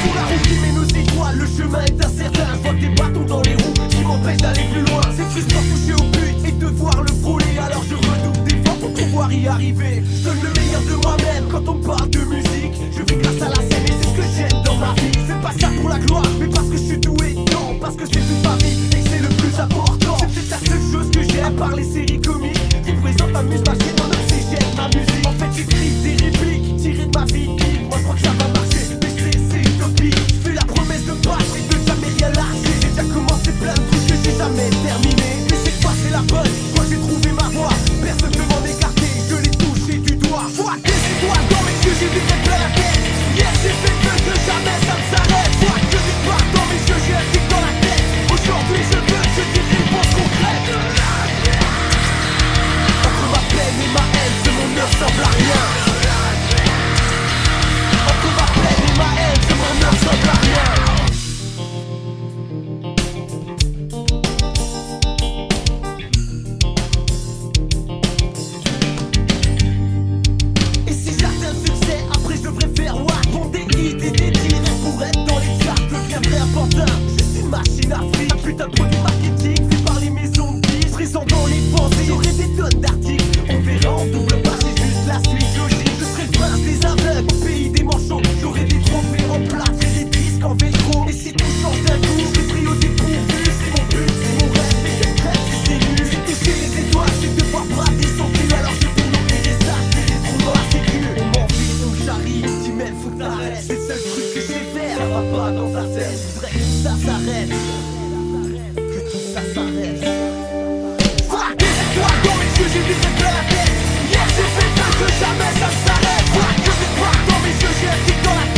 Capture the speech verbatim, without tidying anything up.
Sur la route qui mène aux étoiles, le chemin est incertain. Je vois que des bâtons dans les roues qui m'empêchent d'aller plus loin. C'est frustrant de toucher au but et de devoir le frôler. Alors je redoute d'efforts pour pouvoir y arriver. Je donne le meilleur de moi-même quand on me parle de musique. Je vis grâce à la scène et c'est ce que j'aime dans ma vie. Je fais pas ça pour la gloire, mais parce que je suis doué. Non, parce que c'est toute ma vie et que c'est le plus important. C'est peut-être la seule chose que j'aime, à part les séries comiques qui présentent ma muse, ma chaîne, mon oxygène, ma musique. En fait j'écris des répliques tirées de ma vie. Moi je crois que ça va marcher, mais c'est c'est utopique. Je fais la promesse de battre et de jamais rien lâcher. J'ai déjà commencé plein de trucs que j'ai jamais terminé. Mais cette fois c'est la bonne, moi j'ai trouvé ma voie. Personne ne m'en écarter, je l'ai touché du doigt. Vois que c'est toi dans mes yeux, j'ai vu plein la tête. Hier j'ai fait mieux que jamais, ça me s'arrête. Vois que des barres dans mes yeux, j'ai un tic dans la tête. Aujourd'hui je veux, je dis réponse concrète. Entre ma peine et ma haine, ce monde ne ressemble à rien. Entre ma peine et ma haine, ce monde ne ressemble à rien. Et si j'atteins le succès, après je devrais faire what? Bon des hits et des directs pour être dans les charts deviendrait important. Je suis une machine à fric, un putain de produit marketing fait par les maisons de disques. Présent dans les pensées, j'aurai des tonnes d'articles. On verra en double pas, c'est juste la suite logique. Je serai le prince des aveugles, au pays des manchots. J'aurai des trophées en plate et des disques en velcro. Et si tout change d'un coup, je serai pris au dépourvu. C'est mon but, c'est mon rêve, mais c'est crève, c'est nul. C'est toucher les étoiles, c'est devoir braver son cul. Alors je tourne au les sacs, fais des trous dans la sécu. On m'envie, on me charrie, on dit même faut que t'arrêtes. C'est le seul truc que je sais faire, ça va pas dans ta tête. Je voudrais que ça s'arrête, que tout ça s'arrête. Frappe des étoiles dans mes yeux, j'ai vu plein la tête. Hier j'ai fait mieux que jamais, ça me s'arrête. Vois que des barres dans mes yeux, j'ai un tic dans la tête.